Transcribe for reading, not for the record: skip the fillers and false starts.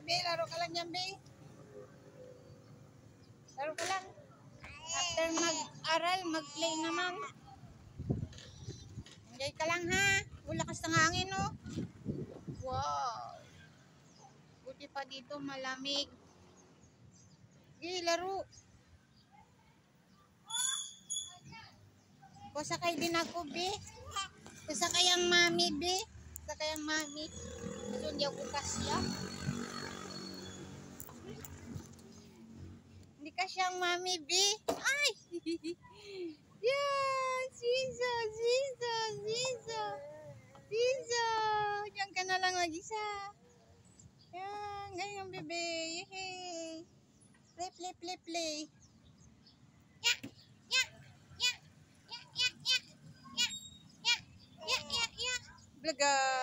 Be, laro ka lang yan, Be. Laro ka lang. After mag-aral, mag-play naman. Enjoy ka lang, ha? Lakas ng hangin, no? Wow. Buti pa dito, malamig. Sige, laro. Pasakay din ako, Be. Pasakay ang mami, Be. Pasakay ang mami. Gusto niya bukas siya. Hindi ka siyang mami, Be. Ay! Yeah! Siso! Siso! Siso! Siso! Diyan ka na lang mag-isa. Yan. Ganyan, bebe. Yehey! Play, play, play, play. Yeah! Yeah! Yeah! Yeah! Yeah! Yeah! Yeah! Yeah! Yeah! Yeah! Blaga!